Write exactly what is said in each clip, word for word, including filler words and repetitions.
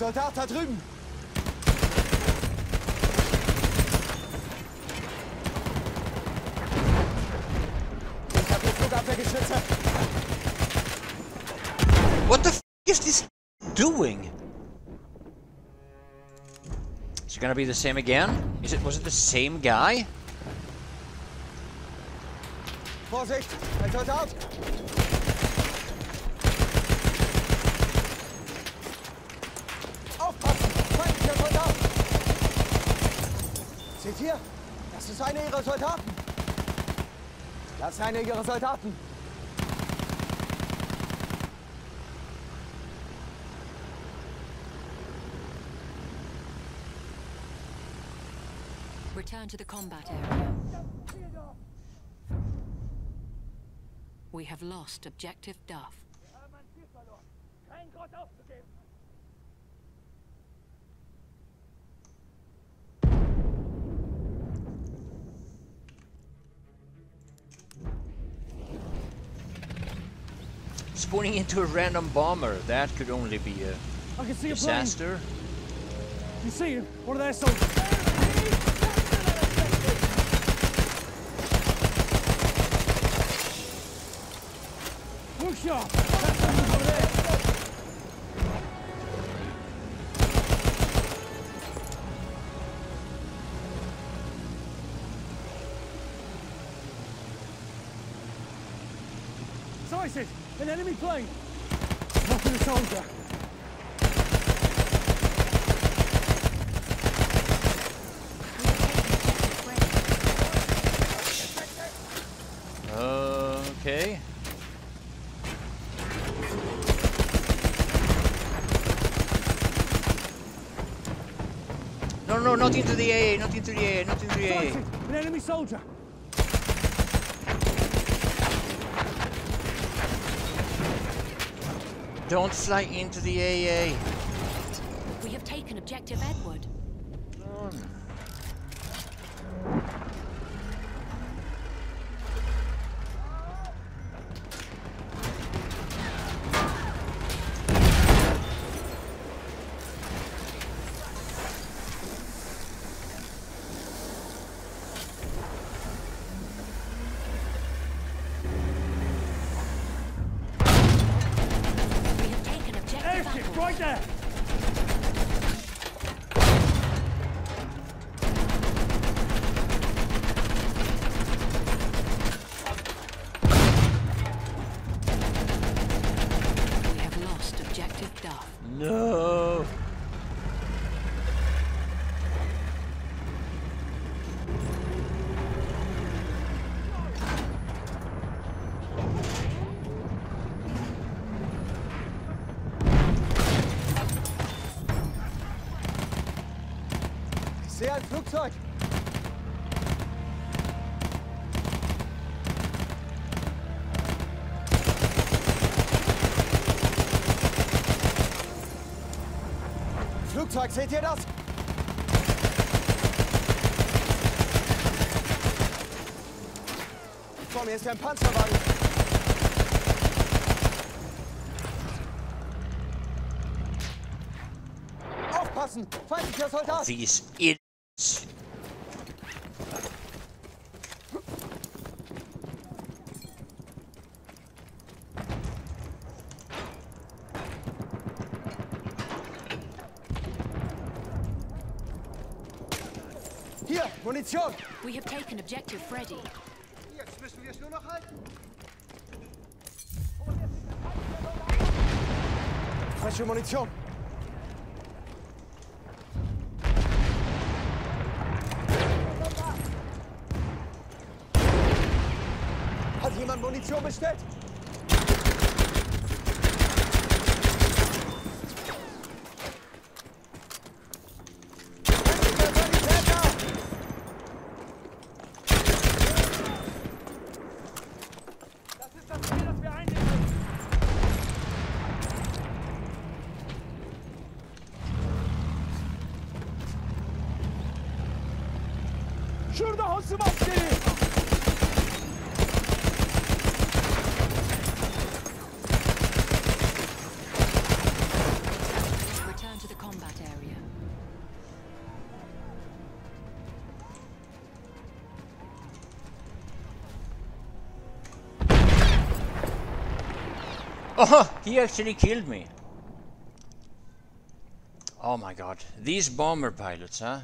Soldat da drüben! Ich hab die Flugabwehrgeschütze! What the f is this doing? Is it gonna be the same again? Is it? Was it the same guy? Vorsicht! Ein Soldat! Aufpassen! Feindlicher Soldat! Seht ihr? Das ist einer ihrer Soldaten! Das ist einer ihrer Soldaten! Return to the combat area. We have lost objective Duff. Spawning into a random bomber. That could only be a I can see a plane. disaster. You see him? One of their soldiers. Push off! That's someone over there! Sighted! An enemy plane! Knocking a soldier! Okay. No, no, not into the A A, not into the A A, not into the A A. Sighted! An enemy soldier! Don't fly into the A A. We have taken objective Edward. No, no. We have taken objective Airship, Apple. right there! We have lost objective Duff. No. Ich sehe ein Flugzeug! Flugzeug, seht ihr das? Vor mir ist ein Panzerwagen. Aufpassen! Feindlicher Soldat! These idiots. Hier, Munition! We have taken objective Freddy. Jetzt müssen wir es nur noch halten. Frische Munition. Hat jemand Munition bestellt? Das ist das Ziel, das wir einnehmen! Şurada hasım askeri! Return to the combat Oh, he actually killed me. Oh my god. These bomber pilots, huh?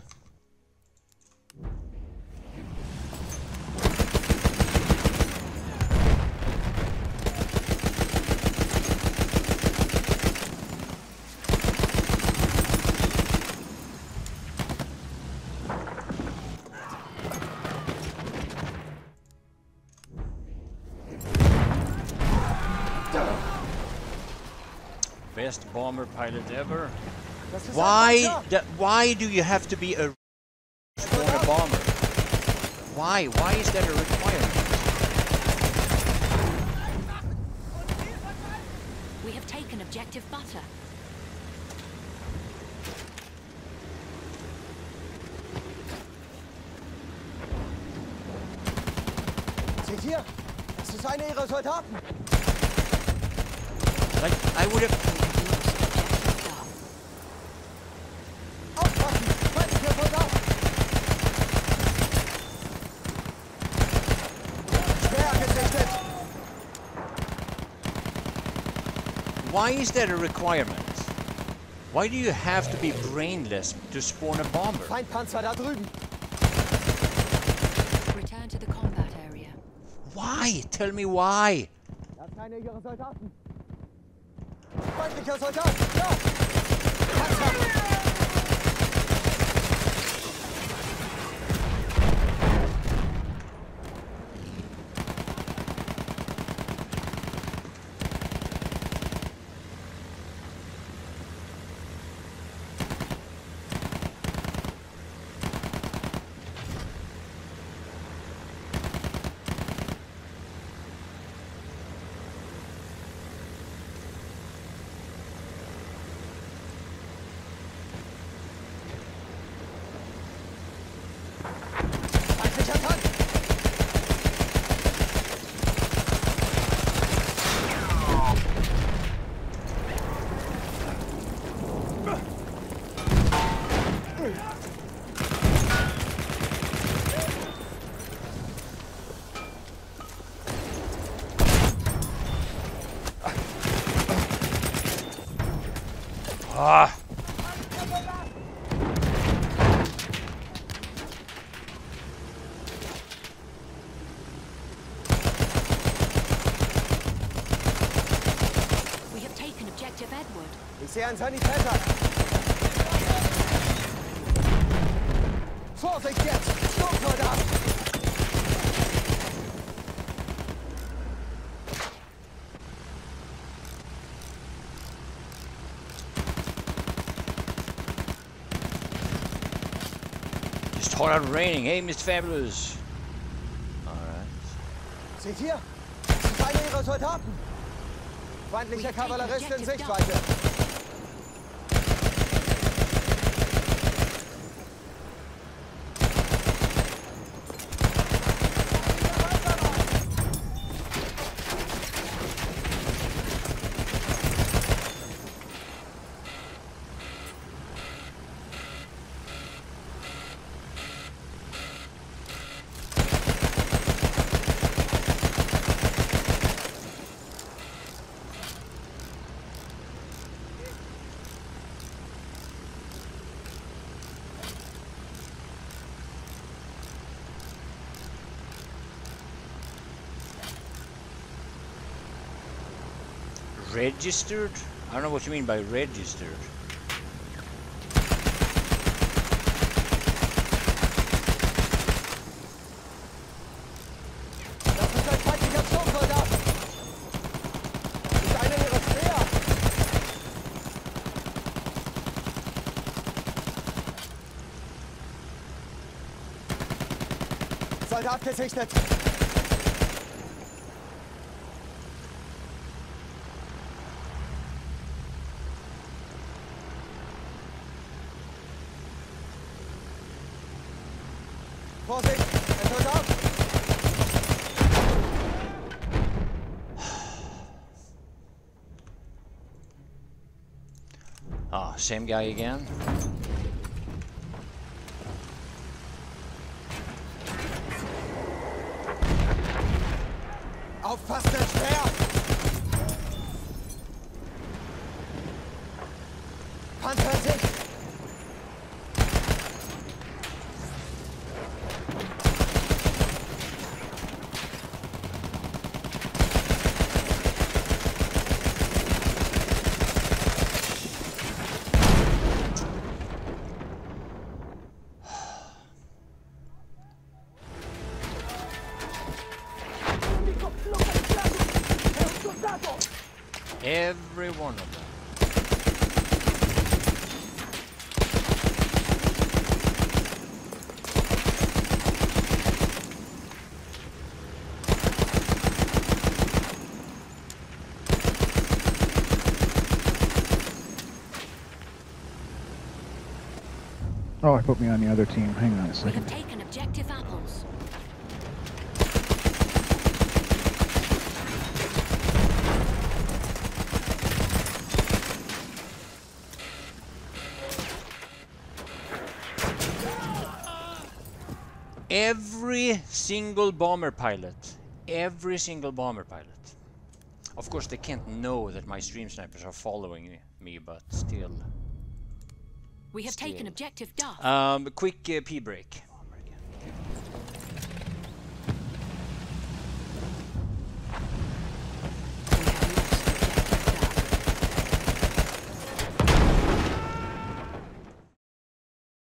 Best bomber pilot ever. Das ist ein Why? Panzer. da- why do you have to be a spawn a bomber? Why? Why is that a requirement? We have taken objective butter. Seht ihr? Das ist einer ihrer Soldaten. Like I would have. Objective Duff. Aufpassen! Feindlicher Soldat! Schwer gesichtet! Why is that a requirement? Why do you have to be brainless to spawn a bomber? Feindpanzer da drüben! Return to the combat area. Why? Tell me why. Das ist einer ihrer Soldaten! Feindlicher Soldat! Ja! Panzer! Feindlicher Tank! Ah. We have taken objective Edward. Ich sehe einen Sanitäter! Vorsicht jetzt! Sturmsoldat! Just started raining. Hey, Mister Fabulous. Alright. Seht ihr? Das ist einer ihrer Soldaten! Feindlicher Kavallerist in Sichtweite! Registered? I don't know what you mean by registered. Das ist ein feindlicher Sturmsoldat! Das ist einer ihrer Speer! Soldat gesichtet! Vorsicht! Ein Soldat! Ah, same guy again. Aufpassen, der Speer! Every one of them. Oh, I put me on the other team. Hang on a We second. have taken objective apples. Every single bomber pilot. Every single bomber pilot. Of course, they can't know that my stream snipers are following me, but still. We have taken Still. objective Duff. Um, quick uh, pee break.